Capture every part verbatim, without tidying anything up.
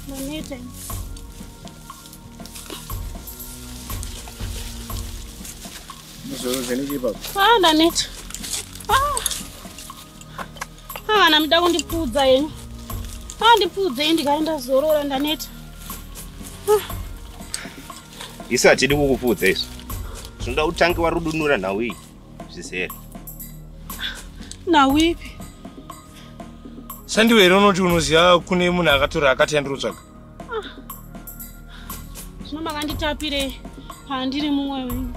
Ndaneta. Mzoro zeniki baba. Ah, ndaneta. Ah. Ah, namida kundipudza yenyu. Ah, ndipudze ndikaenda zorora ndaneta. Ah. Isa atidi kukupudza isu. Zvinoda utange warudunura nhau iyi. Zvisere. Nhau ipi? Sandiwe unoti unoziva kune munhu akatora akati yandirotsvaga. Ah. Zvino makanditapire handiri mumwe wenyu.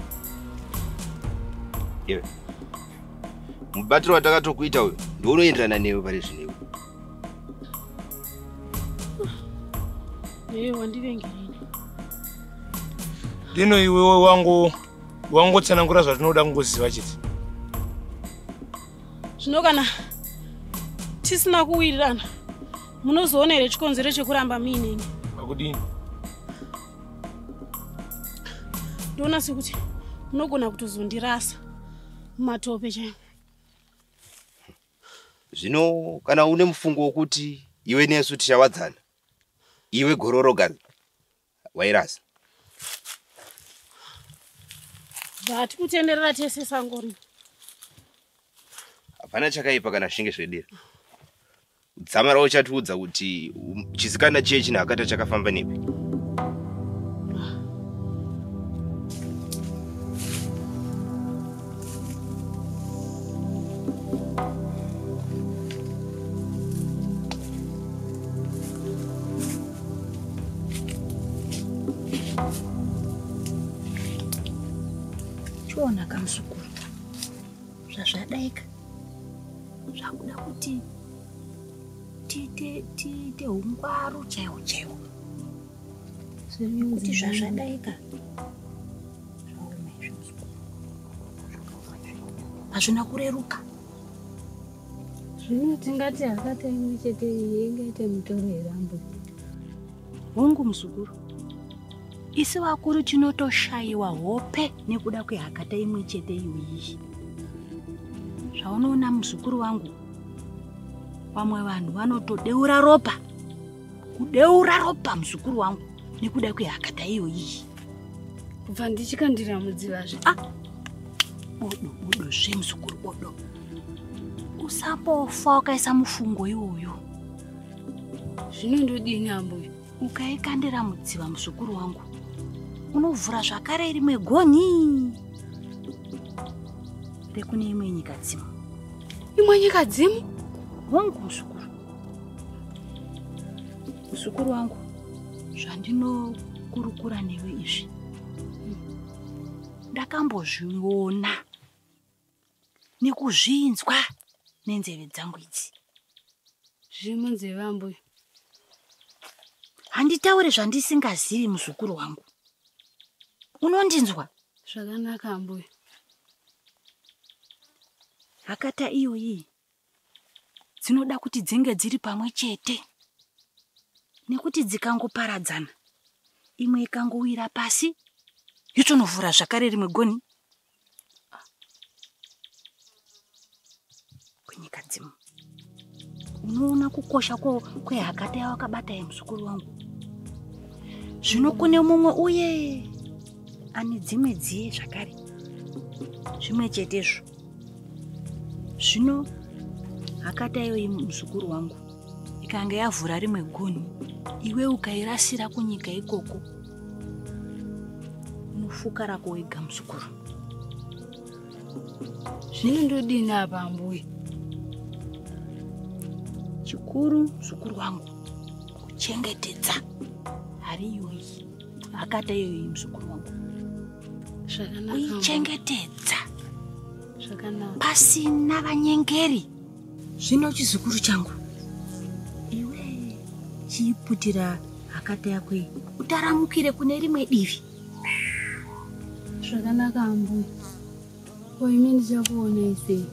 Iwe. Mubatiro watakatokuita uyu ndounoenderana newe pari zvinewe. Ehe, wandivengereni. Dino iwewe wangu wangotsanangura zvatinoda kungoziva chete. Zvino kana tisina kuwirirana munozoona here chikonzero chekuramba muineni. Pakudini? Ndoona sekuti munogona kutozondirasa mumatope chaimo. Zvino kana une mufungo wokuti iwe nesu tichawadzana, iwe gororogana wairasa. Vati kutenderera tese sangori. Hapana chakaipa kana zvinge zvedera. Dzama rawo chatiudza kuti chisikana chiye china akata chakafamba nepi. Chona kamsukuru. Zvazvadaika. Zvakuda kuti tite tite ungwaru chaiwo chaiwo. Kuti zvazvadaika. Hazvina kureruka. Zvino tingati akata imwe chete ingaite mutoro yerambo. Hongu muzukuru. Isi vakuru tinotoshayiwa hope nekuda kwehakata imwe chete iyoyi. Zvaunoona muzukuru wangu, vamwe vanhu vanotodeura ropa. Kudeura ropa muzukuru wangu nekuda kwehakata iyoyi. Kubva ndichikandira mudzivazve. Ah, bodo bodo zve muzukuru bodo. Usambofa ukaisa mufungo iwoyo. Zvino ndodini ambuya? Ukaikandira mudziva muzukuru wangu, unovhura zvakare rimwe goni rekune imwe nyika dzimu. Imwe nyika dzimu? Hongu muzukuru. Muzukuru wangu, zvandinokurukura newe izvi ndakambozviona nekuzvinzwa nenzeve dzangu idzi. Zviri munzeve ambuya? Handitaure zvandisingazivi muzukuru wangu. Unondinzwa? Zvakanaka ambuya. Hakata iyoyi dzinoda kuti dzinge dziri pamwe chete. Nekuti dzikangoparadzana, imwe ikangowira pasi, yotonovhura zvakare rimwe goni. Kunyika dzimu. Unoona kukosha kwehakata yawakabata yemuzukuru wangu. Zvino kune mumwe uye ane dzimwe dziye zvakare. Zvimwe chetezvo. Zvino hakata iyoyi muzukuru wangu ikanga yavhura rimwe goni, iwe ukairasira kunyika ikoko, unofuka rako wega muzukuru. Zvino ndodini apa ambuya? Chikuru muzukuru wangu kuchengetedza hari iyoyi hakata iyoyi muzukuru wangu. Zvakanaka. Uichengetedza. Zvakanaka. Pasina vanyengeri. Zvino chizukuru changu, iwe chiputira hakata yako iyi utaramukire kune rimwe divi. Zvakanaka ambuya. Ko imi ndichakuona isei?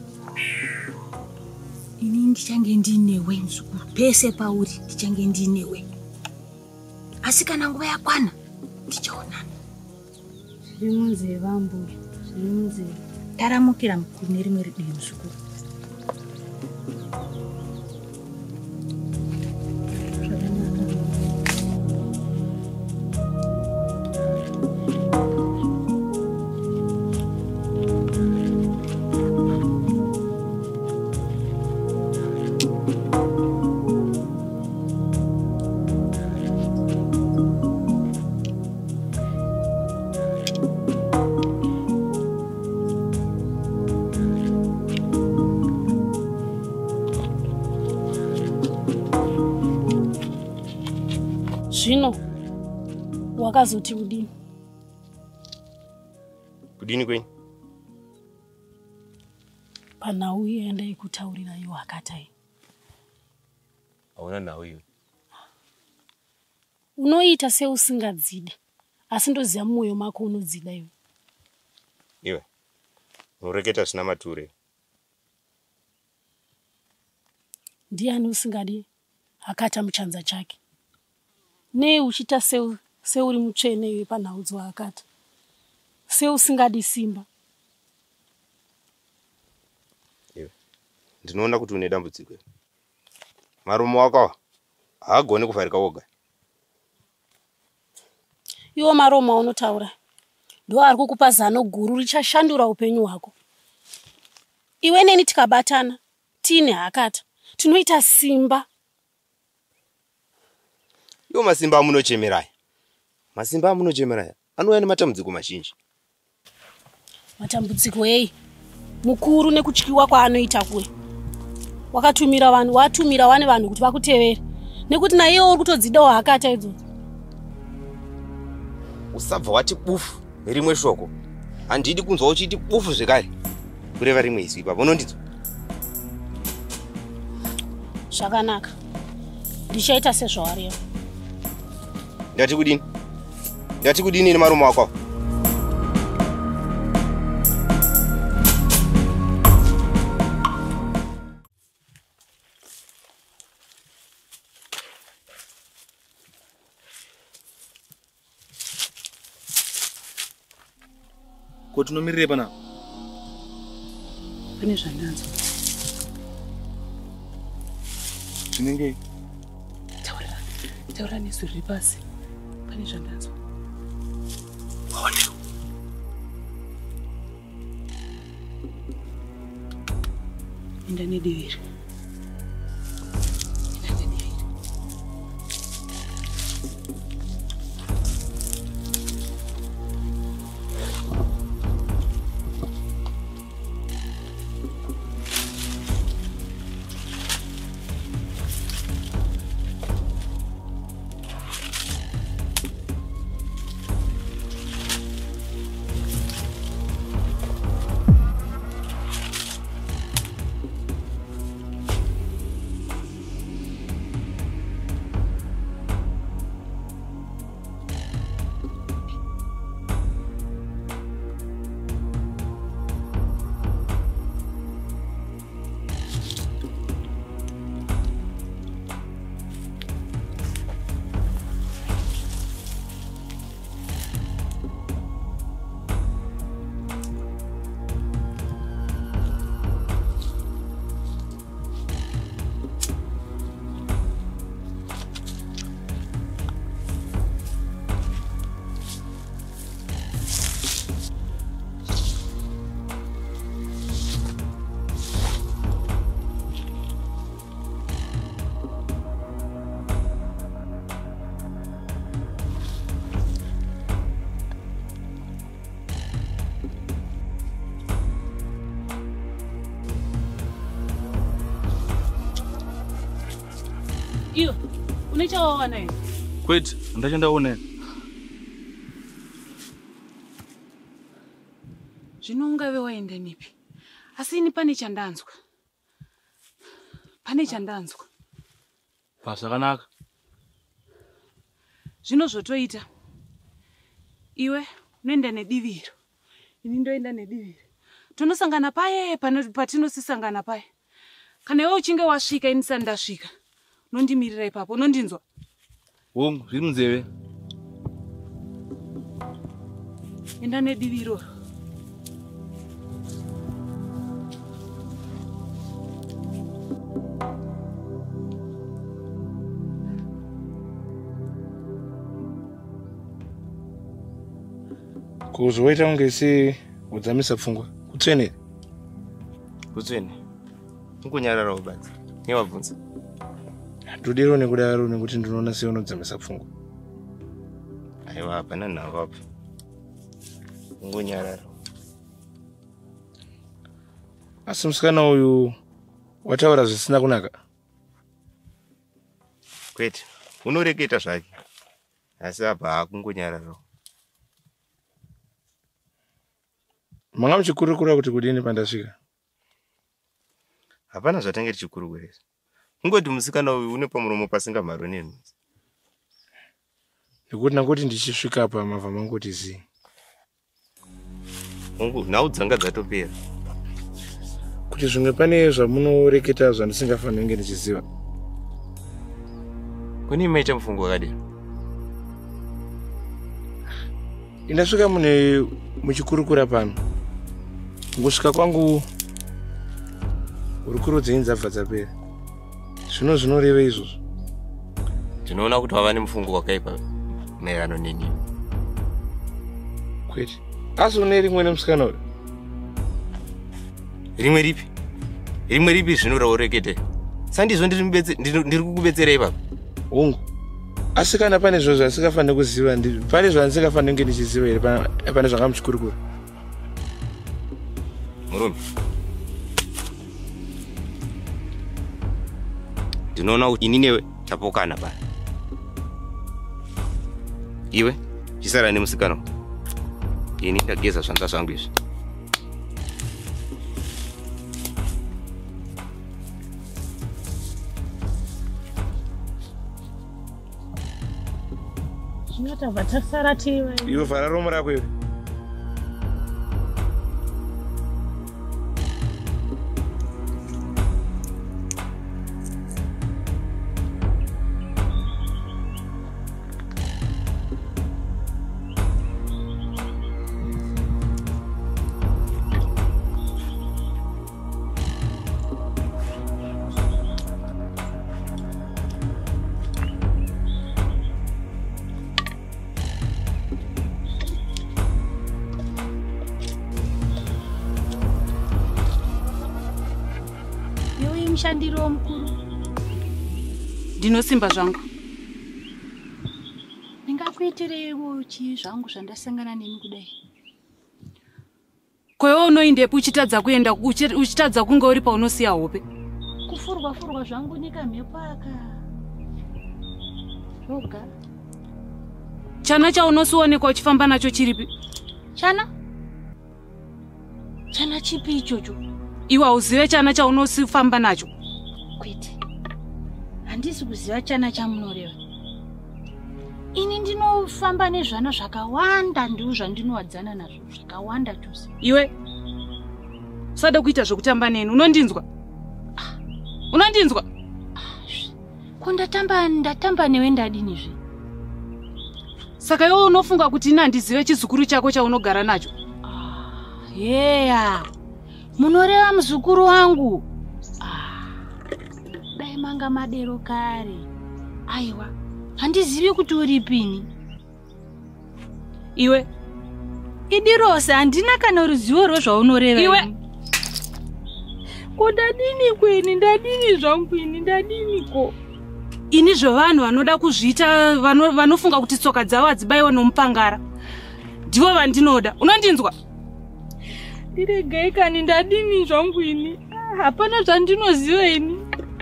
Ini ndichange ndinewe muzukuru, pese pauri ndichange ndinewe. Asi kana nguva yakwana tichaonana. Zviri munzeve ambuya, zviri munzeve. Taramukira kune rimwe divi muzukuru. Zvakanaka. Zvino wakazoti kudini? Kudini kwenyu? Panhau iyi yandai kutaurira iwe akatai. Hauna nhau iwe. Unoita seusingadzide, asi ndoziva mumwoyo mako unodzida iwe. Iwe, unoreketa zvisina mature. Ndiani usingadi akata muchanza chake? Nei uchita seu seuri mutsvene iwe panhau dzaakata. Seusingadi simba. Iwe, ndinoona kuti une dambudziko. Marume wako haagoni kufarika woga. Iwo maroma unotaura ndo ari kukupa zano guru richashandura upenyu hwako. Iwe neni tikabatana tine hakata tinoita simba. Iwo masimba amunochemeraya. Masimba amunochemeraya anouya nematambudziko mazhinji. Matambudziko ei mukuru nekutyiwa kwaanoita kuwe. Wakatumira vanhu watumira vane vanhu kuti vakutevere nekuti naiye uri kutodzidawo hakata idzodzo. Usabva wati bufu rimwe shoko. Handidi kunzwa uchiti bufu zvekare. Kureva rimwe izwi ipapo unondizwa. Zvakanaka. Ndichaita sezvawareva. Ndati kudini? Ndati kudini nemarume wako? Kuti nomirire pana. Pane zvandanzwa. Chinenge? Taura. Taura nezwi riri pasi. Pane zvandanzwa. Waone. Enda nediviri. Iyo, unechawawana iwe? Kwete, ndachandaona. Zvino ungave waenda nepi? Asi ini pane chandanzwa. Pane chandanzwa. Zvakanaka. Zvino zvotoita. Iwe unoenda nediviro. Ini ndoenda nediviro. Tonosangana paye patinosisangana paye. Kana iwe uchinge wasvika ini sandasvika. Nondimirira ipapo, nondinzwa. Wongu, zviri munzeve. Enda nediviro. Kuzoita unge se udzamisa pfungwa. Kutsvene. Kutsvene. Ngonyarara ubanzi. Ngewabvunza. Tudiro nekudaro nekuti ndinoona se unodzamisa pfungwa. Aiwa hapana nhavo apa. Ngonyarara. Asi musikana uyu wataura zvisina kunaka. Kwete, unoreketa zvake. Asi apa hakungonyararo. Manga muchikurukura kuti kudini pandasvika? Hapana zvatange tichikurukura. Kungoti musikana uyu une pamuromo pasinga mharo nenhu. Nekuti nangoti ndichisvika apa mabva mangoti zi. Mungu nhau dzanga dzatopera. Kuti zvimwe pane zvamunoreketa zvandisingafaniri kunge ndichiziva. Kuni maita mufungo wakadini? Indasvika mune muchikurukura pano. Ngosvika kwangu urukuro dzenyu dzabva dzapera. Zvino zvinoreva izvozvo. Tinoona kuti wava nemufungo wakaipa maererano neni. Kwete. Asi une rimwe nemusikana uyu? Rimwe ripi? Rimwe ripi zvino raurekete? Sandizvo ndiri kukubetsera ipapa. Hongu. Asi kana pane zvinhu zvasingafaniri kuziva, pane zvandisingafaniri kunge ndichiziva here pane zvanga muchikurukura? Murume. Ndinoona kuti ini newe tapokana bani. Iwe chisara nemusikana. Ini ndageza zvanza zvangu izvi. Zvinotabva tasara tiwe. Iwe vhara romo rako iwe. Mushandiro mukuru. Ndinosimba zvangu. Ndingakuitirewo chi zvangu zvandasangana nemi kudai. Kwewo unoindepo uchitadza kuenda uchitadza kunge uri paunosiya hope. Kufurwa furwa zvangu nika mhepo aka. Roga. Chana chaunosionekwa uchifamba nacho chiripi? Chana? Chana chipi ichocho? Iwe hauzive chana chaunosifamba nacho. Kwete. Handisi kuziva chana chamunoreva. Ini ndinofamba nezvana zvakawanda ndiwo zvandinowadzana nazvo zvakawanda tose. Iwe usada kuita zvokutamba neni, unondinzwa? Unondinzwa? Ko ndatamba ndatamba newe ndadinizve. Saka iwe unofunga kuti ina ndizive chizukuru chako chaunogara nacho? Ah, yeah. Munoreva muzukuru wangu. Ah. Dai manga madero kare. Aiwa. Handizivi kuti uri pini. Iwe idirose handina kana ruzivo rwezvaunoreva. Iwe ko ndadini kweni ndadini zvangu ini ndadini ko. Ini zvevanhu vanoda kuzviita vanofunga kuti tsoka dzavo hadzibayiwa nomupangara. Ndivo vandinoda. Unondinzwa? Ndiregai kani ndadini zvangu ini. Hapana zvandinoziva ini.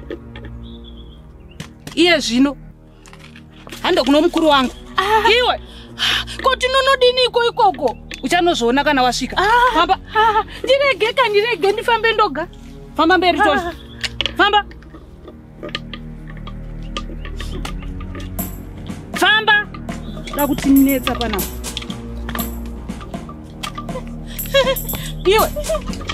Iye zvino hando kuno mukuru wangu. Ah. Iwe ko tinonodiniko ikoko? Uchanozviona kana wasvika. Ah. Famba. Ah. Ndirege kandirege ndifambe ndoga. Famba mberi tozi. Ah. Famba. Famba. Dakuti netsa pana. Iwe